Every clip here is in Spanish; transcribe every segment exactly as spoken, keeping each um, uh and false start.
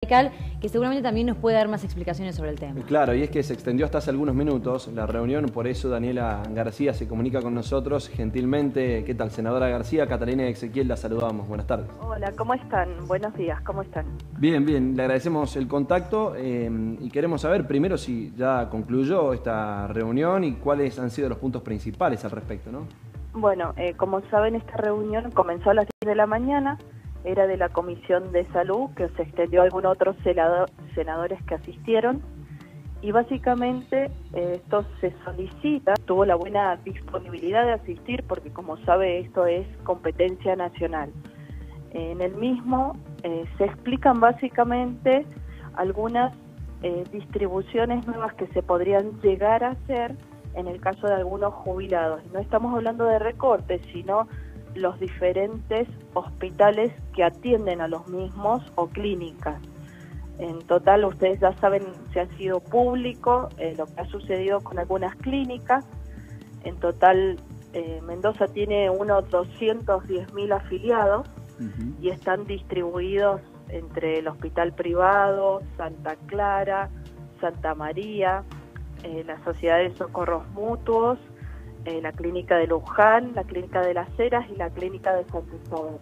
que seguramente también nos puede dar más explicaciones sobre el tema. Claro, y es que se extendió hasta hace algunos minutos la reunión, por eso Daniela García se comunica con nosotros gentilmente. ¿Qué tal, senadora García? Catalina y Ezequiel, la saludamos. Buenas tardes. Hola, ¿cómo están? Buenos días, ¿cómo están? Bien, bien, le agradecemos el contacto eh, y queremos saber primero si ya concluyó esta reunión y cuáles han sido los puntos principales al respecto, ¿no? Bueno, eh, como saben, esta reunión comenzó a las diez de la mañana. Era de la Comisión de Salud, que se extendió a algunos otros senador, senadores que asistieron, y básicamente eh, esto se solicita, tuvo la buena disponibilidad de asistir, porque como sabe esto es competencia nacional. Eh, en el mismo eh, se explican básicamente algunas eh, distribuciones nuevas que se podrían llegar a hacer en el caso de algunos jubilados. No estamos hablando de recortes, sino los diferentes hospitales que atienden a los mismos o clínicas. En total, ustedes ya saben, se ha sido público eh, lo que ha sucedido con algunas clínicas. En total, eh, Mendoza tiene unos doscientos diez mil afiliados uh-huh. y están distribuidos entre el hospital privado, Santa Clara, Santa María, eh, la Sociedad de Socorros Mutuos, Eh, la clínica de Luján, la clínica de Las Heras y la clínica de San Cristóbal.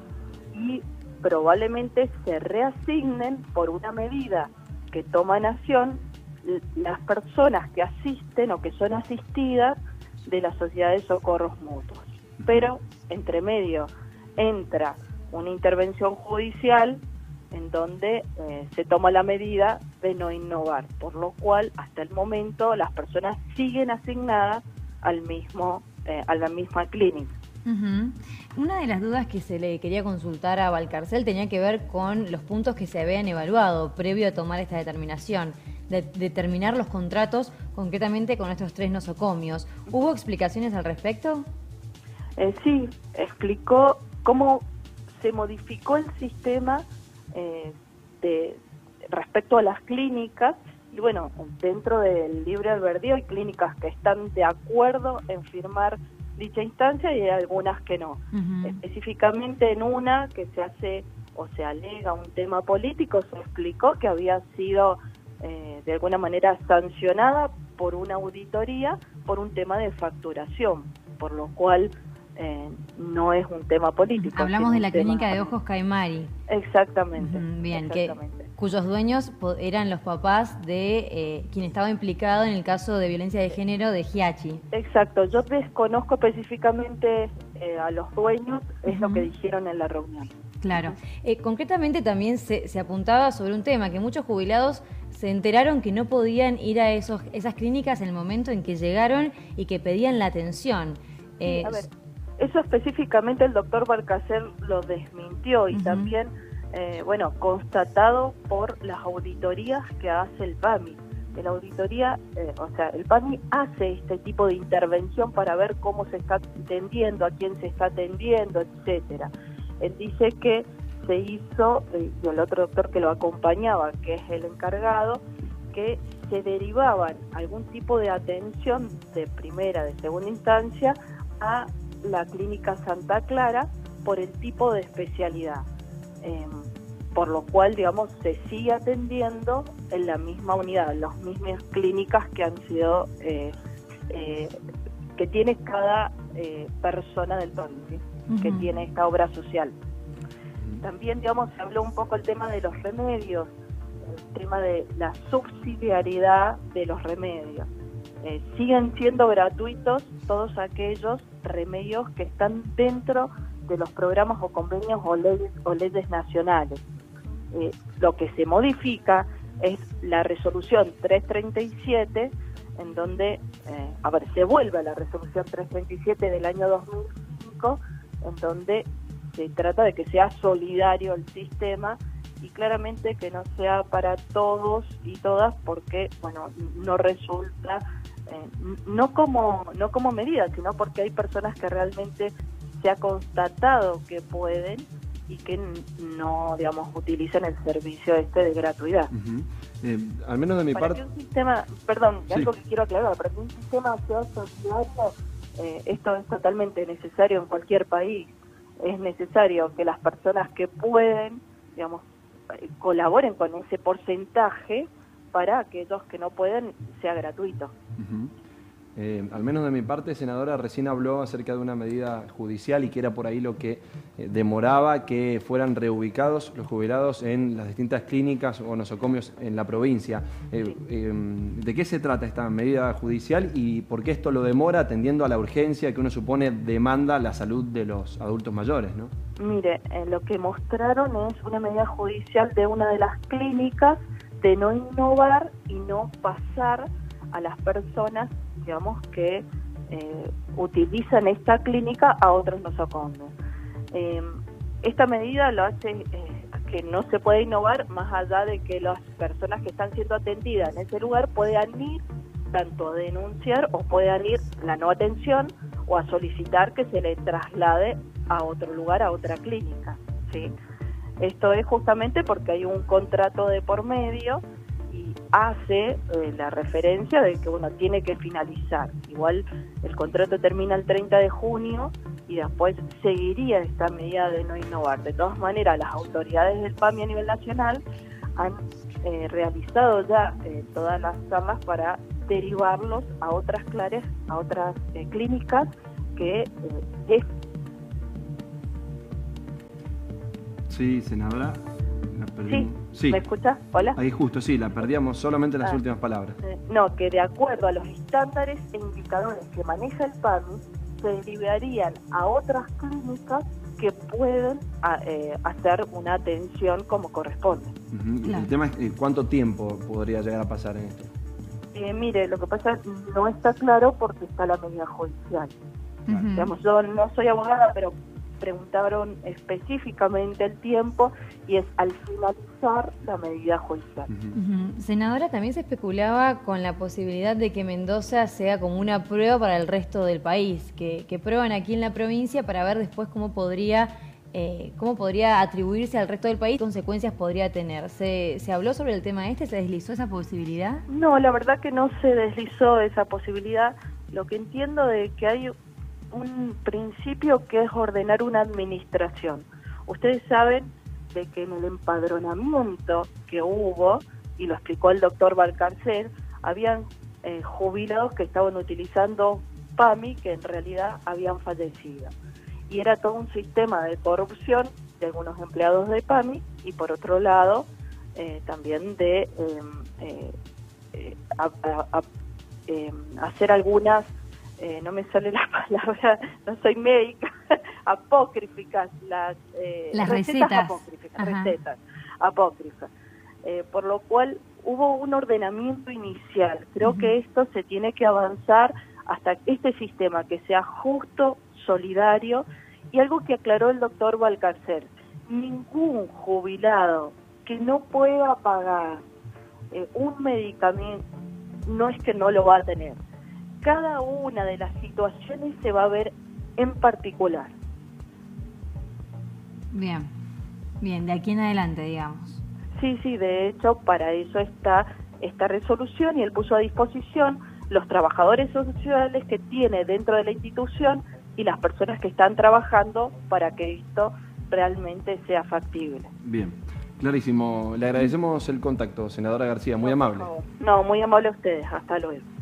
Y probablemente se reasignen por una medida que toma Nación las personas que asisten o que son asistidas de la Sociedad de Socorros Mutuos. Pero entre medio entra una intervención judicial en donde eh, se toma la medida de no innovar, por lo cual hasta el momento las personas siguen asignadas al mismo, eh, a la misma clínica. Uh-huh. Una de las dudas que se le quería consultar a Valcarcel tenía que ver con los puntos que se habían evaluado previo a tomar esta determinación, de determinar los contratos concretamente con estos tres nosocomios. ¿Hubo explicaciones al respecto? Eh, sí, explicó cómo se modificó el sistema eh, de, respecto a las clínicas. Y bueno, dentro del libre albedrío hay clínicas que están de acuerdo en firmar dicha instancia y hay algunas que no. Uh-huh. Específicamente en una que se hace o se alega un tema político, se explicó que había sido eh, de alguna manera sancionada por una auditoría por un tema de facturación, por lo cual eh, no es un tema político. Hablamos de la clínica de Ojos Caimari. Exactamente. Uh-huh. Bien, exactamente. Que, cuyos dueños eran los papás de eh, quien estaba implicado en el caso de violencia de género de Giachi. Exacto, yo desconozco específicamente eh, a los dueños, es uh-huh. lo que dijeron en la reunión. Claro. Eh, concretamente también se, se apuntaba sobre un tema, que muchos jubilados se enteraron que no podían ir a esos, esas clínicas en el momento en que llegaron y que pedían la atención. Eh, sí, a ver, eso específicamente el doctor Valcarcel lo desmintió y uh-huh. también, eh, bueno, constatado por las auditorías que hace el P A M I. La auditoría, eh, o sea, el P A M I hace este tipo de intervención para ver cómo se está atendiendo, a quién se está atendiendo, etcétera. Él dice que se hizo, eh, y el otro doctor que lo acompañaba, que es el encargado, que se derivaban algún tipo de atención de primera, de segunda instancia, a la clínica Santa Clara por el tipo de especialidad, eh, por lo cual, digamos, se sigue atendiendo en la misma unidad, las mismas clínicas que han sido, eh, eh, que tiene cada eh, persona del P A M I, ¿sí? Uh-huh. que tiene esta obra social. También, digamos, se habló un poco el tema de los remedios, el tema de la subsidiariedad de los remedios. Eh, siguen siendo gratuitos todos aquellos remedios que están dentro de los programas o convenios o leyes, o leyes nacionales. Eh, lo que se modifica es la resolución trescientos treinta y siete, en donde, eh, a ver, se vuelve a la resolución trescientos treinta y siete del año dos mil cinco, en donde se trata de que sea solidario el sistema y claramente que no sea para todos y todas, porque, bueno, no resulta, eh, no como no como medida, sino porque hay personas que realmente se ha constatado que pueden y que no, digamos, utilizan el servicio este de gratuidad. Uh-huh. eh, al menos de mi para parte... que un sistema, perdón, sí. algo que quiero aclarar, para que un sistema sea solidario, eh, esto es totalmente necesario en cualquier país. Es necesario que las personas que pueden, digamos, colaboren con ese porcentaje para aquellos que no pueden sea gratuito. Uh-huh. Eh, al menos de mi parte, senadora, recién habló acerca de una medida judicial y que era por ahí lo que eh, demoraba que fueran reubicados los jubilados en las distintas clínicas o nosocomios en la provincia. Eh, Sí. eh, ¿De qué se trata esta medida judicial y por qué esto lo demora atendiendo a la urgencia que uno supone demanda la salud de los adultos mayores, ¿no? Mire, eh, lo que mostraron es una medida judicial de una de las clínicas de no innovar y no pasar a las personas, digamos, que eh, utilizan esta clínica a otros nosocomios. Eh, esta medida lo hace eh, que no se puede innovar más allá de que las personas que están siendo atendidas en ese lugar puedan ir tanto a denunciar o puedan ir a la no atención o a solicitar que se le traslade a otro lugar, a otra clínica, ¿sí? Esto es justamente porque hay un contrato de por medio y hace eh, la referencia de que uno tiene que finalizar. Igual el contrato termina el treinta de junio y después seguiría esta medida de no innovar. De todas maneras, las autoridades del PAMI a nivel nacional han eh, realizado ya eh, todas las charlas para derivarlos a otras clares, a otras eh, clínicas que eh, es... Sí, senadora. La perdimos. ¿Sí? Sí. ¿Me escuchas? Hola. Ahí justo, sí, la perdíamos solamente en las Ah. últimas palabras. Eh, no, que de acuerdo a los estándares e indicadores que maneja el PAMI, se derivarían a otras clínicas que pueden a, eh, hacer una atención como corresponde. Uh-huh. Claro. El tema es eh, cuánto tiempo podría llegar a pasar en esto. Eh, mire, lo que pasa es que no está claro porque está la medida judicial. Ujú. Digamos, yo no soy abogada, pero preguntaron específicamente el tiempo y es al finalizar la medida judicial. Uh-huh. Ujú. Senadora, también se especulaba con la posibilidad de que Mendoza sea como una prueba para el resto del país, que, que prueban aquí en la provincia para ver después cómo podría, eh, cómo podría atribuirse al resto del país, qué consecuencias podría tener. ¿Se, ¿Se habló sobre el tema este? ¿Se deslizó esa posibilidad? No, la verdad que no se deslizó esa posibilidad. Lo que entiendo de que hay un principio que es ordenar una administración. Ustedes saben de que en el empadronamiento que hubo, y lo explicó el doctor Valcarcel, habían eh, jubilados que estaban utilizando PAMI que en realidad habían fallecido. Y era todo un sistema de corrupción de algunos empleados de PAMI y por otro lado eh, también de eh, eh, eh, a, a, a, eh, hacer algunas Eh, no me sale la palabra, no soy médica, apócrifas, las, eh, Las recetas, recetas. apócrifas, Ajá. recetas apócrifas. Eh, por lo cual hubo un ordenamiento inicial. Creo Uh-huh. que esto se tiene que avanzar hasta este sistema que sea justo, solidario y algo que aclaró el doctor Valcarcel. Ningún jubilado que no pueda pagar eh, un medicamento no es que no lo va a tener. Cada una de las situaciones se va a ver en particular. Bien, bien, de aquí en adelante, digamos. Sí, sí, de hecho, para eso está esta resolución y él puso a disposición los trabajadores sociales que tiene dentro de la institución y las personas que están trabajando para que esto realmente sea factible. Bien, clarísimo. Le agradecemos el contacto, senadora García, muy amable. No, muy amable a ustedes. Hasta luego.